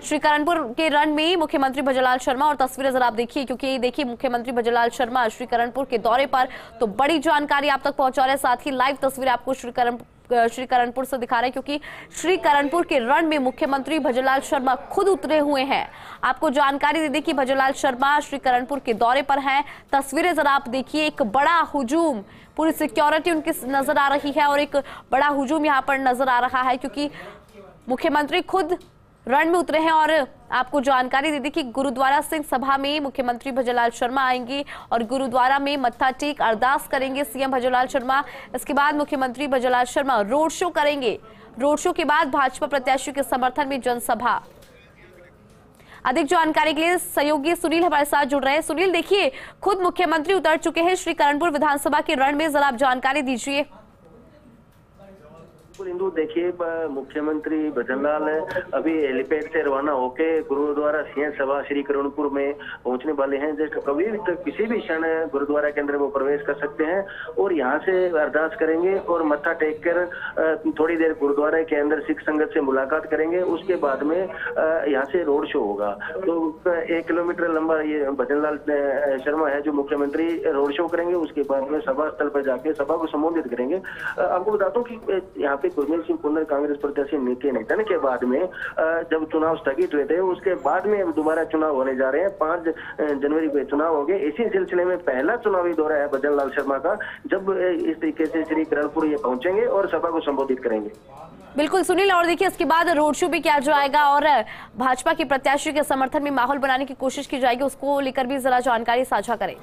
श्रीकरणपुर के रण में मुख्यमंत्री भजनलाल शर्मा, और तस्वीरें जरा आप देखिए, क्योंकि देखिए मुख्यमंत्री भजनलाल शर्मा श्रीकरणपुर के दौरे पर, तो बड़ी जानकारी आप तक पहुंचा रहे हैं। साथ ही लाइव तस्वीरें आपको श्रीकरणपुर से दिखा रहे हैं, क्योंकि श्रीकरणपुर के रण में मुख्यमंत्री भजनलाल शर्मा खुद उतरे हुए हैं। आपको जानकारी दे दें कि भजनलाल शर्मा श्रीकरणपुर के दौरे पर हैं। तस्वीरें जरा आप देखिए, एक बड़ा हुजूम, पूरी सिक्योरिटी उनकी नजर आ रही है और एक बड़ा हुजूम यहाँ पर नजर आ रहा है, क्योंकि मुख्यमंत्री खुद रण में उतरे हैं। और आपको जानकारी दे दी कि गुरुद्वारा सिंह सभा में मुख्यमंत्री भजनलाल शर्मा आएंगे और गुरुद्वारा में मत्था टेक अरदास करेंगे सीएम भजनलाल शर्मा। इसके बाद मुख्यमंत्री भजनलाल शर्मा रोड शो करेंगे। रोड शो के बाद भाजपा प्रत्याशी के समर्थन में जनसभा। अधिक जानकारी के लिए सहयोगी सुनील हमारे साथ जुड़ रहे हैं। सुनील, देखिए खुद मुख्यमंत्री उतर चुके हैं श्रीकरणपुर विधानसभा के रण में, जरा आप जानकारी दीजिए। इंदु, देखिए मुख्यमंत्री भजनलाल अभी हेलीपैड से रवाना होके गुरुद्वारा सिंह सभा श्रीकरणपुर में पहुंचने वाले हैं। जैसे कभी किसी भी क्षण गुरुद्वारा के अंदर वो प्रवेश कर सकते हैं और यहाँ से अरदास करेंगे और मत्था टेक कर थोड़ी देर गुरुद्वारा के अंदर सिख संगत से मुलाकात करेंगे। उसके बाद में यहाँ से रोड शो होगा। तो 1 किलोमीटर लंबा ये भजनलाल शर्मा है जो मुख्यमंत्री रोड शो करेंगे। उसके बाद में सभा स्थल पर जाके सभा को संबोधित करेंगे। आपको बता दूं कि यहाँ पे गुरमीत सिंह कुंदर कांग्रेस प्रत्याशी नीति निधन के बाद में जब चुनाव स्थगित हुए थे, उसके बाद में अब दोबारा चुनाव होने जा रहे हैं। 5 जनवरी को चुनाव होंगे। इसी सिलसिले में पहला चुनावी दौरा है भजनलाल शर्मा का, जब इस तरीके से श्रीकरणपुर ये पहुंचेंगे और सभा को संबोधित करेंगे। बिल्कुल सुनील, और देखिए इसके बाद रोड शो भी किया जाएगा और भाजपा के प्रत्याशी के समर्थन में माहौल बनाने की कोशिश की जाएगी। उसको लेकर भी जरा जानकारी साझा करें।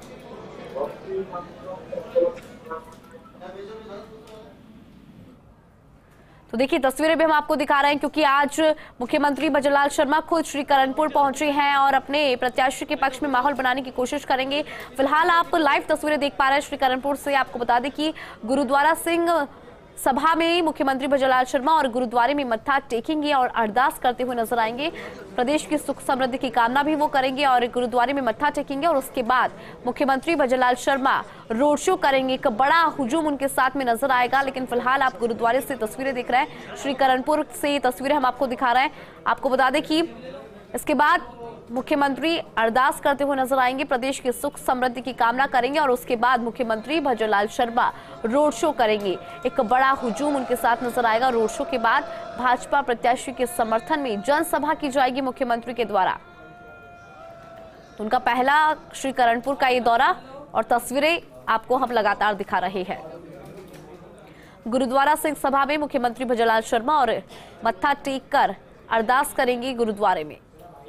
तो देखिए तस्वीरें भी हम आपको दिखा रहे हैं, क्योंकि आज मुख्यमंत्री भजनलाल शर्मा खुद श्रीकरणपुर पहुंचे हैं और अपने प्रत्याशी के पक्ष में माहौल बनाने की कोशिश करेंगे। फिलहाल आप लाइव तस्वीरें देख पा रहे हैं श्रीकरणपुर से। आपको बता दें कि गुरुद्वारा सिंह सभा में मुख्यमंत्री भजनलाल शर्मा और गुरुद्वारे में मत्था टेकेंगे और अरदास करते हुए नजर आएंगे। प्रदेश की सुख समृद्धि की कामना भी वो करेंगे और गुरुद्वारे में मत्था टेकेंगे। और उसके बाद मुख्यमंत्री भजनलाल शर्मा रोड शो करेंगे। एक बड़ा हुजूम उनके साथ में नजर आएगा। लेकिन फिलहाल आप गुरुद्वारे से तस्वीरें देख रहे हैं, श्रीकरणपुर से तस्वीरें हम आपको दिखा रहे हैं। आपको बता दें कि इसके बाद मुख्यमंत्री अरदास करते हुए नजर आएंगे, प्रदेश की सुख समृद्धि की कामना करेंगे और उसके बाद मुख्यमंत्री भजनलाल शर्मा रोड शो करेंगे। एक बड़ा हुजूम उनके साथ नजर आएगा। रोड शो के बाद भाजपा प्रत्याशी के समर्थन में जनसभा की जाएगी मुख्यमंत्री के द्वारा। तो उनका पहला श्रीकरणपुर का ये दौरा और तस्वीरें आपको हम लगातार दिखा रहे हैं। गुरुद्वारा सिंह सभा में मुख्यमंत्री भजनलाल शर्मा और मत्था टेक कर अरदास करेंगे गुरुद्वारे में।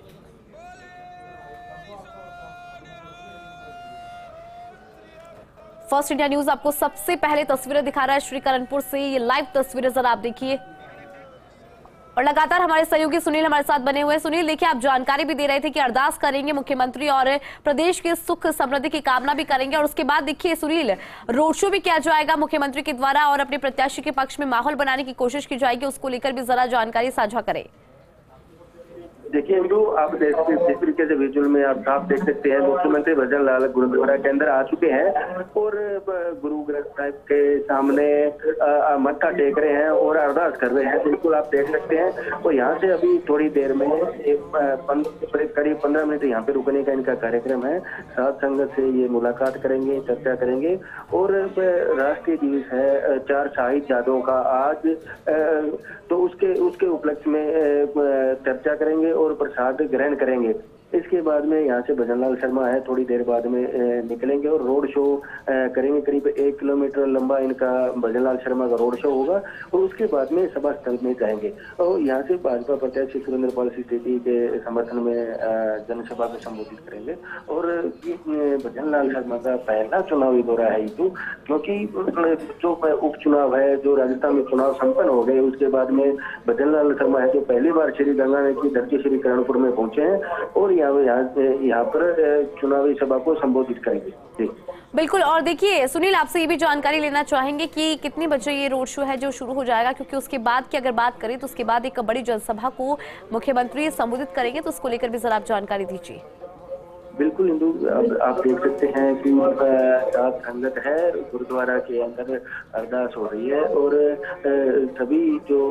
फर्स्ट इंडिया न्यूज आपको सबसे पहले तस्वीरें दिखा रहा है श्रीकरणपुर से। ये लाइव तस्वीरें जरा आप देखिए और लगातार हमारे सहयोगी सुनील हमारे साथ बने हुए हैं। सुनील, देखिए आप जानकारी भी दे रहे थे कि अरदास करेंगे मुख्यमंत्री और प्रदेश के सुख समृद्धि की कामना भी करेंगे। और उसके बाद देखिए सुनील, रोड शो भी किया जाएगा मुख्यमंत्री के द्वारा और अपने प्रत्याशी के पक्ष में माहौल बनाने की कोशिश की जाएगी। उसको लेकर भी जरा जानकारी साझा करें। देखिए इंदु, आप जिस तरीके से विजुअल में आप साफ देख सकते हैं, मुख्यमंत्री भजनलाल गुरुद्वारा के अंदर आ चुके हैं और गुरु ग्रंथ साहिब के सामने मत्था टेक रहे हैं और अरदास कर रहे हैं। बिल्कुल आप देख सकते हैं। और यहाँ से अभी थोड़ी देर में करीब 15 मिनट यहाँ पे रुकने का इनका कार्यक्रम है। साध संगत से ये मुलाकात करेंगे, चर्चा करेंगे और राष्ट्रीय दिवस है 4 शहीद यादों का आज, तो उसके उपलक्ष्य में चर्चा करेंगे और प्रसाद ग्रहण करेंगे। इसके बाद में यहाँ से भजनलाल शर्मा है थोड़ी देर बाद में निकलेंगे और रोड शो करेंगे। करीब 1 किलोमीटर लंबा इनका भजनलाल शर्मा का रोड शो होगा और उसके बाद में सभा स्थल में जाएंगे और यहाँ से भाजपा प्रत्याशी सुरेंद्रपाल सिंह सेठी के समर्थन में जनसभा को संबोधित करेंगे। और भजनलाल शर्मा का पहला चुनावी दौरा है ये, क्योंकि जो उपचुनाव है, जो राजस्थान में चुनाव संपन्न हो गए, उसके बाद में भजनलाल शर्मा है जो पहली बार श्री गंगा की धरती श्रीकरणपुर में पहुंचे हैं और यहाँ पर चुनावी सभा को संबोधित करेंगे। बिल्कुल। और देखिए सुनील, आपसे ये भी जानकारी लेना चाहेंगे कि कितने बजे ये रोड शो है जो शुरू हो जाएगा, क्योंकि उसके बाद की अगर बात करें तो उसके बाद एक बड़ी जनसभा को मुख्यमंत्री संबोधित करेंगे, तो उसको लेकर भी जरा आप जानकारी दीजिए। बिल्कुल इंदु, आप देख सकते हैं कि सात संगत है, गुरुद्वारा के अंदर अरदास हो रही है और सभी जो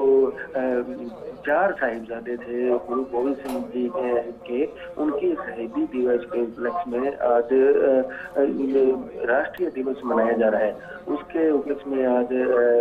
चार साहिबजादे थे गुरु गोविंद सिंह जी के उनकी शहीदी दिवस के उपलक्ष्य में आज राष्ट्रीय दिवस मनाया जा रहा है। उसके उपलक्ष्य में आज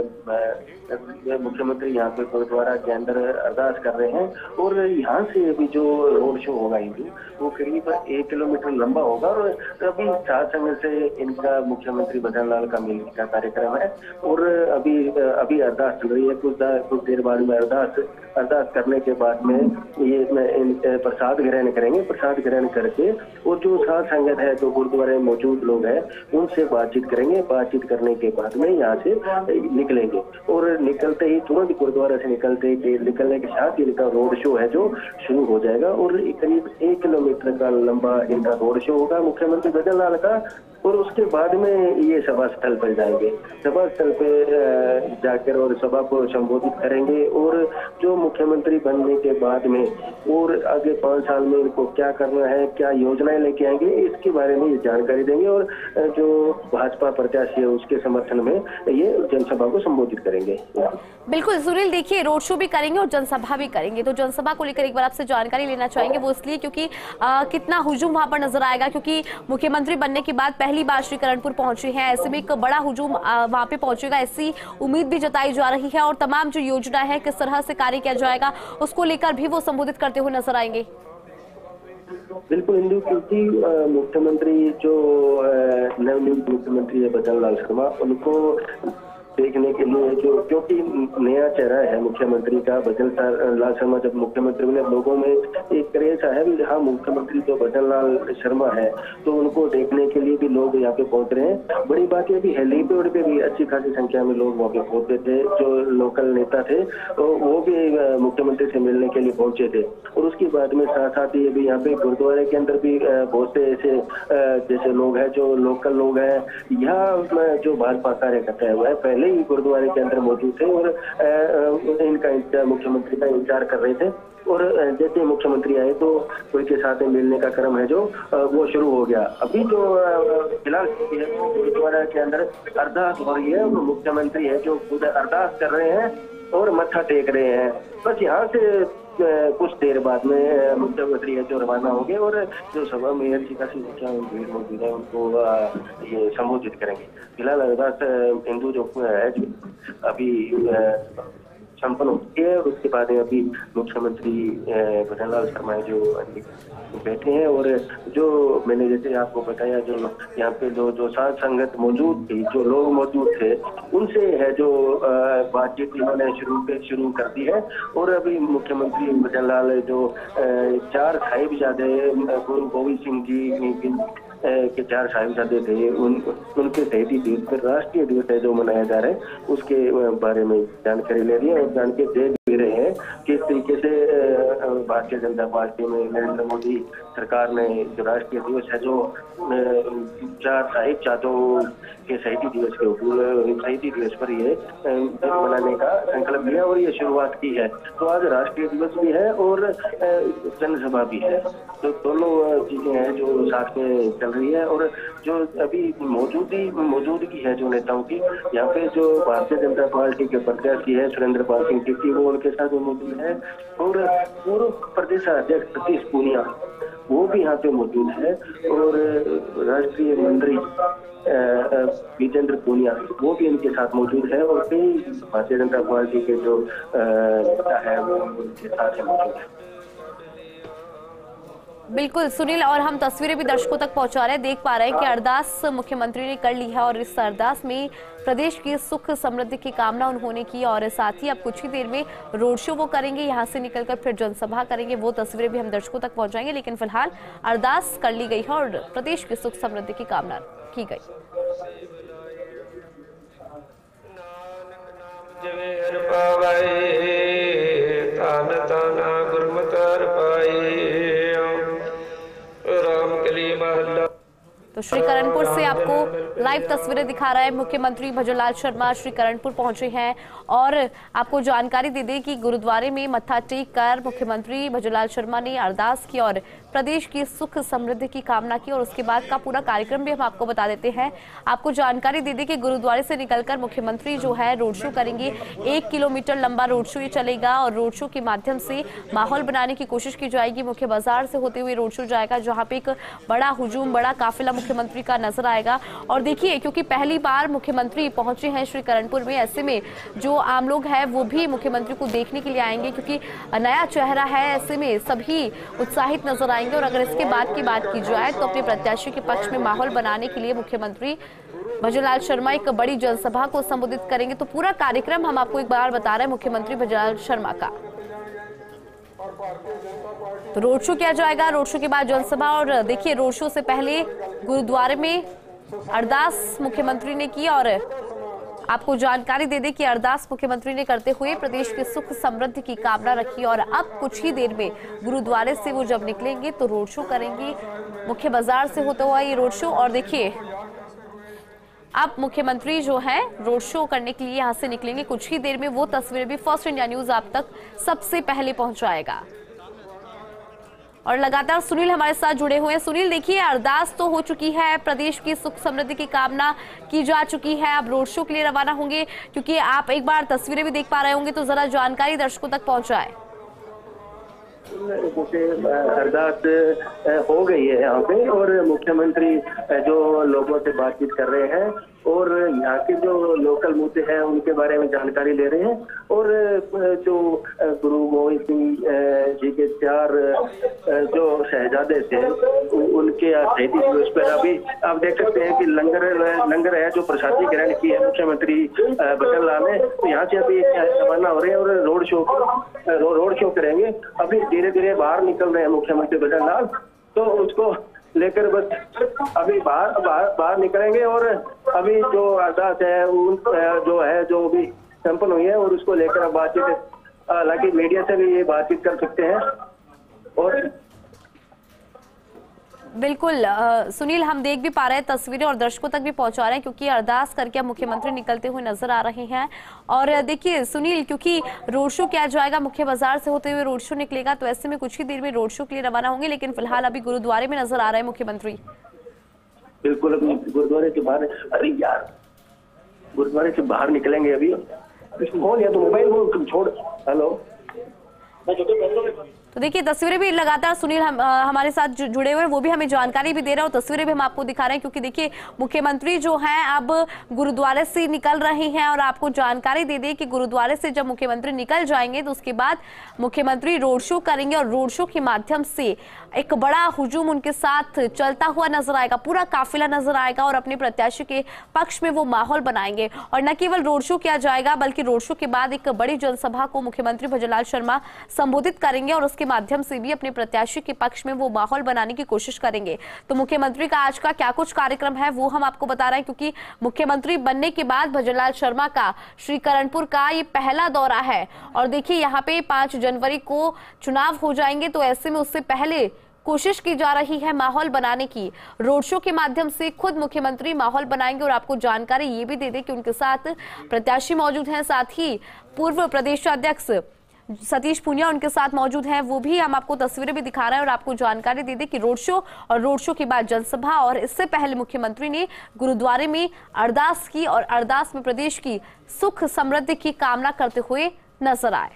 मुख्यमंत्री यहाँ पे गुरुद्वारा के अंदर अरदास कर रहे हैं और यहाँ से अभी जो रोड शो होगा इंदु, वो करीब 1 किलोमीटर लंबा होगा और अभी सात समय से इनका मुख्यमंत्री भजन लाल का मिलने का कार्यक्रम है और अभी अरदास चल रही है। कुछ देर बाद में अरदास करने के बाद में ये प्रसाद ग्रहण करेंगे। प्रसाद ग्रहण करके और जो सात संगत है, जो गुरुद्वारे में मौजूद लोग हैं, उनसे बातचीत करेंगे। बातचीत करने के बाद में यहाँ से निकलेंगे और निकलते ही तुरंत गुरुद्वारा से निकलने के साथ ही इनका रोड शो है जो शुरू हो जाएगा और करीब 1 किलोमीटर का लंबा इनका रोड शो होगा मुख्यमंत्री भजन लाल का। और उसके बाद में ये सभा स्थल पर जाएंगे। सभा स्थल पे जाकर और सभा को संबोधित करेंगे और जो मुख्यमंत्री बनने के बाद में और आगे 5 साल में इनको क्या करना है, क्या योजनाएं लेके आएंगे, इसके बारे में ये जानकारी देंगे और जो भाजपा प्रत्याशी है उसके समर्थन में ये जनसभा को संबोधित करेंगे। बिल्कुल सुनील, देखिए रोड शो भी करेंगे और जनसभा भी करेंगे, तो जनसभा को लेकर एक बार आपसे जानकारी लेना चाहेंगे। वो इसलिए क्योंकि कितना हुजूम वहां पर नजर आएगा, क्योंकि मुख्यमंत्री बनने के बाद पहली बार श्री करणपुर पहुंचे हैं, ऐसे में एक बड़ा हुजूम वहां पे पहुंचेगा, ऐसी उम्मीद भी जताई जा रही है और तमाम जो योजना है किस तरह से कार्य किया जाएगा उसको लेकर भी वो संबोधित करते हुए नजर आएंगे। बिल्कुल इंदु, क्योंकि मुख्यमंत्री जो नवनियुक्त मुख्यमंत्री है भजन लाल शर्मा, उनको देखने के लिए जो क्योंकि नया चेहरा है मुख्यमंत्री का भजन लाल शर्मा, जब मुख्यमंत्री बने लोगों में एक क्रेज है भी, हाँ मुख्यमंत्री जो भजन लाल शर्मा है, तो उनको देखने के लिए भी लोग यहाँ पे पहुंच रहे हैं। बड़ी बात ये भी है, लीपेड पे भी अच्छी खासी संख्या में लोग वहाँ पे पहुंचे थे। जो लोकल नेता थे तो वो भी मुख्यमंत्री से मिलने के लिए पहुंचे थे और उसके बाद में साथ ही अभी यहाँ पे गुरुद्वारे के अंदर भी बहुत से ऐसे जैसे लोग हैं जो लोकल लोग हैं, यहाँ जो भाजपा कार्यकर्ता है वह पहले ही गुरुद्वारे के अंदर मौजूद थे और इनका मुख्यमंत्री का इंतजार कर रहे थे और जैसे मुख्यमंत्री आए तो उनके साथ मिलने का क्रम है जो वो शुरू हो गया। अभी जो फिलहाल गुरुद्वारा के अंदर अरदास हो रही है, वो मुख्यमंत्री है जो खुद अरदास कर रहे हैं और मत्था टेक रहे हैं। बस यहाँ से कुछ देर बाद में मुख्यमंत्री है जो रवाना हो गए और जो सभा में अच्छी खासी संख्या में भीड़ मौजूद है उनको ये संबोधित करेंगे। फिलहाल अरदास हिंदू जो है अभी संपन्न होती है और उसके बाद अभी मुख्यमंत्री भजन लाल शर्मा जो बैठे हैं और जो मैंने जैसे आपको बताया जो यहाँ पे जो साध संगत मौजूद थी, जो लोग मौजूद थे, उनसे है जो बातचीत इन्होंने शुरू कर दी है और अभी मुख्यमंत्री भजन लाल जो 4 साहिबजादे गुरु गोविंद सिंह जी के 4 साहिबजादे थे, उनके शहीदी दिवस पर राष्ट्रीय दिवस है जो मनाया जा रहा है, उसके बारे में जानकारी ले रही है और जान के दे भी रहे हैं किस तरीके से भारतीय जनता पार्टी में नरेंद्र मोदी सरकार ने जो राष्ट्रीय दिवस है जो 4 साहिबजादों के शहीदी दिवस पर ये मनाने का संकल्प लिया और ये शुरुआत की है। तो आज राष्ट्रीय दिवस भी है और जनसभा भी है, तो दोनों चीजें हैं जो साथ में चल रही है और जो अभी मौजूदगी है जो नेताओं की, यहाँ पे जो भारतीय जनता पार्टी के प्रत्याशी है सुरेंद्र पाल सिंह टिक्की वो उनके साथ मौजूद है और पूर्व प्रदेश अध्यक्ष सतीश पूनिया वो भी यहाँ पे मौजूद है और राष्ट्रीय मंत्री विजेंद्र पूनिया वो भी इनके साथ मौजूद है और कई भारतीय जनता पार्टी के जो नेता है वो उनके साथ मौजूद है। बिल्कुल सुनील, और हम तस्वीरें भी दर्शकों तक पहुंचा रहे हैं, देख पा रहे हैं कि अरदास मुख्यमंत्री ने कर ली है और इस अरदास में प्रदेश की सुख समृद्धि की कामना उन्होंने की और साथ ही अब कुछ ही देर में रोड शो वो करेंगे, यहां से निकलकर फिर जनसभा करेंगे, वो तस्वीरें भी हम दर्शकों तक पहुंचाएंगे। लेकिन फिलहाल अरदास कर ली गई है और प्रदेश की सुख समृद्धि की कामना की गई। तो श्रीकरणपुर से आपको लाइव तस्वीरें दिखा रहा है मुख्यमंत्री भजनलाल शर्मा श्रीकरणपुर पहुंचे हैं और आपको जानकारी दे दें कि गुरुद्वारे में मत्था टेक कर मुख्यमंत्री भजनलाल शर्मा ने अरदास की और प्रदेश की सुख समृद्धि की कामना की। और उसके बाद का पूरा कार्यक्रम भी हम आपको बता देते हैं। आपको जानकारी दे दें कि गुरुद्वारे से निकलकर मुख्यमंत्री जो है रोड शो करेंगे। 1 किलोमीटर लंबा रोड शो ये चलेगा और रोड शो के माध्यम से माहौल बनाने की कोशिश की जाएगी। मुख्य बाजार से होते हुए रोड शो जाएगा, जहां पे एक बड़ा हुजूम, बड़ा काफिला मुख्यमंत्री का नजर आएगा। और देखिए, क्योंकि पहली बार मुख्यमंत्री पहुंचे हैं श्रीकरणपुर में, ऐसे में जो आम लोग हैं वो भी मुख्यमंत्री को देखने के लिए आएंगे, क्योंकि नया चेहरा है। ऐसे में सभी उत्साहित नजर आएंगे। और अगर इसके बाद की बात की जाए तो अपने प्रत्याशी के पक्ष में माहौल बनाने के लिए मुख्यमंत्री भजनलाल शर्मा एक बड़ी जनसभा को संबोधित करेंगे। तो पूरा कार्यक्रम हम आपको एक बार बता रहे हैं मुख्यमंत्री भजनलाल शर्मा का। तो रोड शो किया जाएगा, रोड शो के बाद जनसभा। और देखिए, रोड शो से पहले गुरुद्वारे में अरदास मुख्यमंत्री ने की और आपको जानकारी दे दें कि अरदास मुख्यमंत्री ने करते हुए प्रदेश के सुख समृद्धि की कामना रखी। और अब कुछ ही देर में गुरुद्वारे से वो जब निकलेंगे तो रोड शो करेंगे, मुख्य बाजार से होता हुआ ये रोड शो। और देखिए, अब मुख्यमंत्री जो है रोड शो करने के लिए यहां से निकलेंगे। कुछ ही देर में वो तस्वीरें भी फर्स्ट इंडिया न्यूज आप तक सबसे पहले पहुंचाएगा। और लगातार सुनील हमारे साथ जुड़े हुए हैं। सुनील, देखिए, अरदास तो हो चुकी है, प्रदेश की सुख समृद्धि की कामना की जा चुकी है। अब रोड शो के लिए रवाना होंगे, क्योंकि आप एक बार तस्वीरें भी देख पा रहे होंगे, तो जरा जानकारी दर्शकों तक पहुंचाएं। अरदास हो गई है यहाँ पे और मुख्यमंत्री जो लोगों से बातचीत कर रहे हैं और यहाँ के जो लोकल मुद्दे हैं उनके बारे में जानकारी ले रहे हैं। और जो गुरु गोविंद सिंह जी के 4 जो शहजादे थे उनके शहीदी दिवस पर अभी आप देख सकते हैं कि लंगर है जो प्रसादी ग्रहण की है मुख्यमंत्री भजनलाल ने। तो यहाँ से अभी रवाना हो रहे हैं और रोड शो करेंगे। अभी धीरे धीरे बाहर निकल रहे हैं मुख्यमंत्री भजनलाल, तो उसको लेकर बस अभी बाहर निकलेंगे। और अभी जो अरदास है जो भी संपन्न हुई है और उसको लेकर अब बातचीत, हालांकि मीडिया से भी ये बातचीत कर सकते हैं। और बिल्कुल सुनील, हम देख भी पा रहे हैं तस्वीरें और दर्शकों तक भी पहुंचा रहे हैं, क्योंकि अरदास करके मुख्यमंत्री निकलते हुए नजर आ रहे हैं। और देखिए सुनील, क्योंकि रोड शो किया जाएगा, मुख्य बाजार से होते हुए रोड शो निकलेगा, तो ऐसे में कुछ ही देर में रोड शो के लिए रवाना होंगे। लेकिन फिलहाल अभी गुरुद्वारे में नजर आ रहे हैं मुख्यमंत्री। बिल्कुल, अभी गुरुद्वारे के बाहर, अरे यार गुरुद्वारे से बाहर निकलेंगे अभी। फोन या तो मोबाइल को छोड़। हेलो, तो देखिए, तस्वीरें भी लगातार सुनील हमारे साथ जुड़े हुए हैं, वो भी हमें जानकारी भी दे रहे हैं और तस्वीरें भी हम आपको दिखा रहे हैं। क्योंकि देखिए, मुख्यमंत्री जो हैं अब गुरुद्वारे से निकल रहे हैं और आपको जानकारी दे दें कि गुरुद्वारे से जब मुख्यमंत्री निकल जाएंगे तो उसके बाद मुख्यमंत्री रोड शो करेंगे और रोड शो के माध्यम से एक बड़ा हुजूम उनके साथ चलता हुआ नजर आएगा, पूरा काफिला नजर आएगा और अपने प्रत्याशी के पक्ष में वो माहौल बनाएंगे। और न केवल रोड शो किया जाएगा, बल्कि रोड शो के बाद एक बड़ी जनसभा को मुख्यमंत्री भजनलाल शर्मा संबोधित करेंगे और उसके माध्यम से भी अपने प्रत्याशी के पक्ष में वो माहौल बनाने की कोशिश करेंगे। तो मुख्यमंत्री का आज का क्या कुछ कार्यक्रम है वो हम आपको बता रहे हैं, क्योंकि मुख्यमंत्री बनने के बाद भजनलाल शर्मा का श्रीकरणपुर का ये पहला दौरा है। और देखिए, यहाँ पे 5 जनवरी को चुनाव हो जाएंगे, तो ऐसे में उससे पहले कोशिश की जा रही है माहौल बनाने की। रोड शो के माध्यम से खुद मुख्यमंत्री माहौल बनाएंगे। और आपको जानकारी ये भी दे दें कि उनके साथ प्रत्याशी मौजूद हैं, साथ ही पूर्व प्रदेश अध्यक्ष सतीश पूनिया उनके साथ मौजूद हैं, वो भी हम आपको तस्वीरें भी दिखा रहे हैं। और आपको जानकारी दे दें कि रोड शो और रोड शो के बाद जनसभा, और इससे पहले मुख्यमंत्री ने गुरुद्वारे में अरदास की और अरदास में प्रदेश की सुख समृद्धि की कामना करते हुए नजर आए।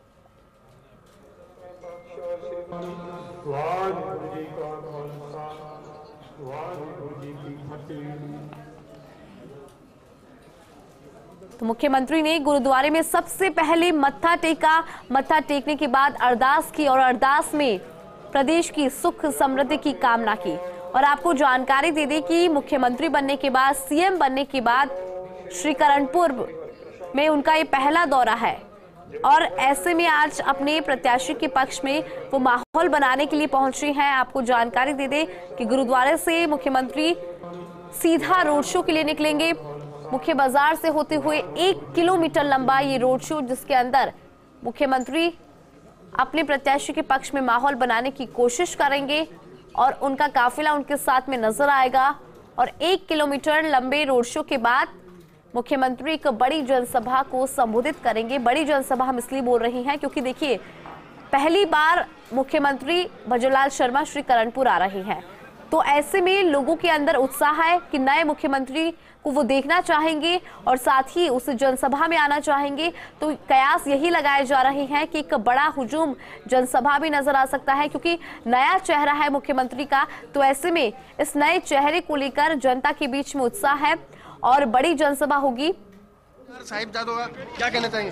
तो मुख्यमंत्री ने गुरुद्वारे में सबसे पहले मत्था टेका, मत्था टेकने के बाद अरदास की और अरदास में प्रदेश की सुख समृद्धि की कामना की। और आपको जानकारी दे दें कि मुख्यमंत्री बनने के बाद, सीएम बनने के बाद श्रीकरणपुर में उनका ये पहला दौरा है। और ऐसे में आज अपने प्रत्याशी के पक्ष में वो माहौल बनाने के लिए पहुंचे हैं। आपको जानकारी दे दें कि गुरुद्वारे से मुख्यमंत्री सीधा रोड शो के लिए निकलेंगे। मुख्य बाजार से होते हुए 1 किलोमीटर लंबा ये रोड शो, जिसके अंदर मुख्यमंत्री अपने प्रत्याशी के पक्ष में माहौल बनाने की कोशिश करेंगे और उनका काफिला उनके साथ में नजर आएगा। और 1 किलोमीटर लंबे रोड शो के बाद मुख्यमंत्री एक बड़ी जनसभा को संबोधित करेंगे। बड़ी जनसभा हम इसलिए बोल रही हैं क्योंकि देखिए, पहली बार मुख्यमंत्री भजनलाल शर्मा श्री करणपुर आ रहे हैं, तो ऐसे में लोगों के अंदर उत्साह है कि नए मुख्यमंत्री को वो देखना चाहेंगे और साथ ही उस जनसभा में आना चाहेंगे। तो कयास यही लगाए जा रहे हैं कि एक बड़ा हुजूम जनसभा भी नजर आ सकता है क्योंकि नया चेहरा है मुख्यमंत्री का। तो ऐसे में इस नए चेहरे को लेकर जनता के बीच में उत्साह है और बड़ी जनसभा होगी। साहिबजादों का क्या कहना चाहेंगे?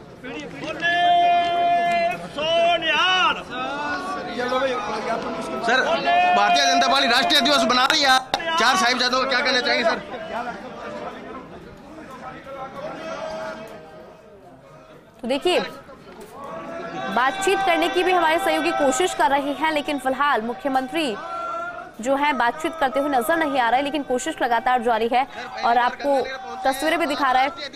सर, भारतीय जनता पार्टी राष्ट्रीय दिवस बना रही है, 4 साहिबजादों का क्या कहना चाहेंगे सर? तो देखिए, बातचीत करने की भी हमारे सहयोगी कोशिश कर रहे हैं, लेकिन फिलहाल मुख्यमंत्री जो है बातचीत करते हुए नजर नहीं आ रहा है, लेकिन कोशिश लगातार जारी है और आपको तस्वीरें भी दिखा रहा है।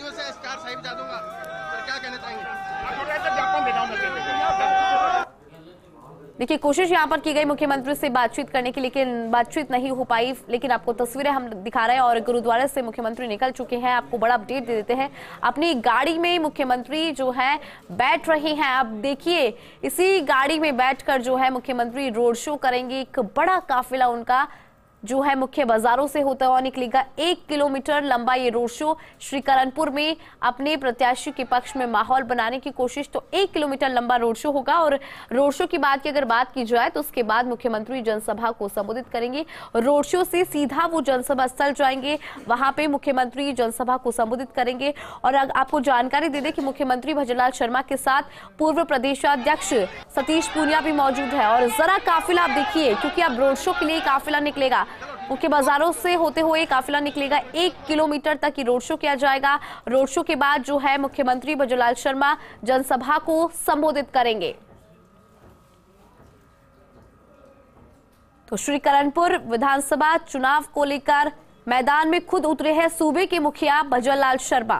देखिए, कोशिश यहाँ पर की गई मुख्यमंत्री से बातचीत करने की, लेकिन बातचीत नहीं हो पाई। लेकिन आपको तस्वीरें हम दिखा रहे हैं और गुरुद्वारे से मुख्यमंत्री निकल चुके हैं। आपको बड़ा अपडेट दे देते हैं। अपनी गाड़ी में मुख्यमंत्री जो है बैठ रहे हैं। आप देखिए, इसी गाड़ी में बैठकर जो है मुख्यमंत्री रोड शो करेंगे। एक बड़ा काफिला उनका जो है मुख्य बाजारों से होता हुआ निकलेगा। 1 किलोमीटर लंबा ये रोड शो श्री करणपुर में अपने प्रत्याशी के पक्ष में माहौल बनाने की कोशिश। तो 1 किलोमीटर लंबा रोड शो होगा और रोड शो की बात की अगर बात की जाए तो उसके बाद मुख्यमंत्री जनसभा को संबोधित करेंगे। रोड शो से सीधा वो जनसभा स्थल जाएंगे, वहां पे मुख्यमंत्री जनसभा को संबोधित करेंगे। और आपको जानकारी दे दें कि मुख्यमंत्री भजनलाल शर्मा के साथ पूर्व प्रदेशाध्यक्ष सतीश पूनिया भी मौजूद है। और जरा काफिला आप देखिए, क्योंकि अब रोड शो के लिए काफिला निकलेगा, मुख्य बाजारों से होते हुए काफिला निकलेगा। 1 किलोमीटर तक रोड शो किया जाएगा। रोड शो के बाद जो है मुख्यमंत्री भजनलाल शर्मा जनसभा को संबोधित करेंगे। तो श्री करणपुर विधानसभा चुनाव को लेकर मैदान में खुद उतरे हैं सूबे के मुखिया भजनलाल शर्मा।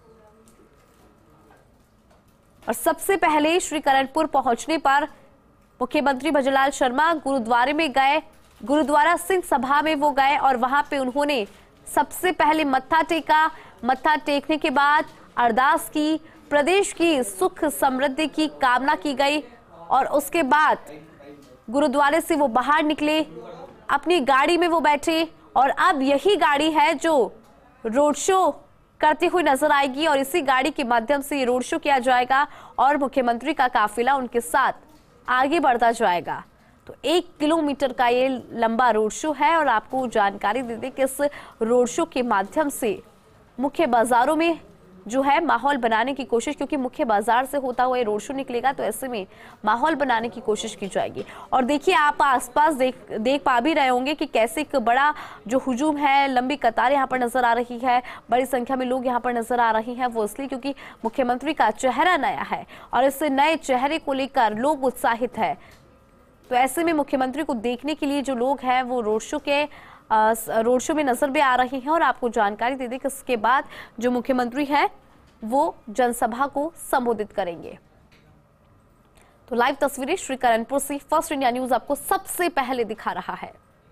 और सबसे पहले श्री करणपुर पहुंचने पर मुख्यमंत्री भजनलाल शर्मा गुरुद्वारे में गए। गुरुद्वारा सिंह सभा में वो गए और वहां पे उन्होंने सबसे पहले मत्था टेका। मत्था टेकने के बाद अरदास की, प्रदेश की सुख समृद्धि की कामना की गई और उसके बाद गुरुद्वारे से वो बाहर निकले, अपनी गाड़ी में वो बैठे और अब यही गाड़ी है जो रोड शो करते हुए नजर आएगी और इसी गाड़ी के माध्यम से ये रोड शो किया जाएगा और मुख्यमंत्री का काफिला उनके साथ आगे बढ़ता जाएगा। तो 1 किलोमीटर का ये लंबा रोड शो है और आपको जानकारी दे दें कि इस रोड शो के माध्यम से मुख्य बाजारों में जो है माहौल बनाने की कोशिश, क्योंकि मुख्य बाजार से होता हुआ ये रोड शो निकलेगा, तो ऐसे में माहौल बनाने की कोशिश की जाएगी। और देखिए, आप आसपास देख पा भी रहे होंगे कि कैसे एक बड़ा जो हुजूम है, लंबी कतार यहाँ पर नजर आ रही है, बड़ी संख्या में लोग यहाँ पर नजर आ रहे हैं। वो इसलिए क्योंकि मुख्यमंत्री का चेहरा नया है और इस नए चेहरे को लेकर लोग उत्साहित है। तो ऐसे में मुख्यमंत्री को देखने के लिए जो लोग हैं वो रोड शो में नजर भी आ रही हैं। और आपको जानकारी दे दें कि इसके बाद जो मुख्यमंत्री है वो जनसभा को संबोधित करेंगे। तो लाइव तस्वीरें श्री करणपुर से फर्स्ट इंडिया न्यूज आपको सबसे पहले दिखा रहा है।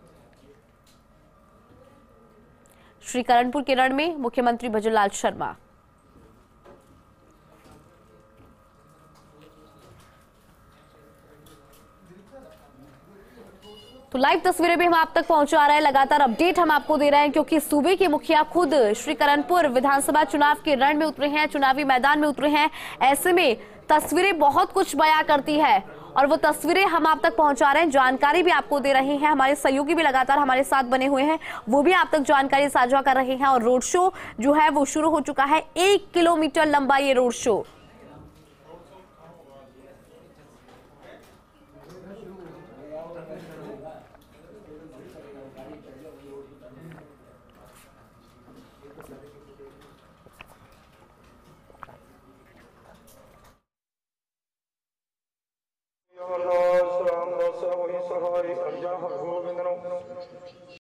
श्री करणपुर के रण में मुख्यमंत्री भजनलाल शर्मा। तो लाइव तस्वीरें भी हम आप तक पहुंचा रहे हैं, लगातार अपडेट हम आपको दे रहे हैं, क्योंकि सूबे के मुखिया खुद श्री करणपुर विधानसभा चुनाव के रण में उतरे हैं, चुनावी मैदान में उतरे हैं। ऐसे में तस्वीरें बहुत कुछ बयां करती है और वो तस्वीरें हम आप तक पहुंचा रहे हैं, जानकारी भी आपको दे रहे हैं। हमारे सहयोगी भी लगातार हमारे साथ बने हुए हैं, वो भी आप तक जानकारी साझा कर रहे हैं। और रोड शो जो है वो शुरू हो चुका है। 1 किलोमीटर लंबा ये रोड शो।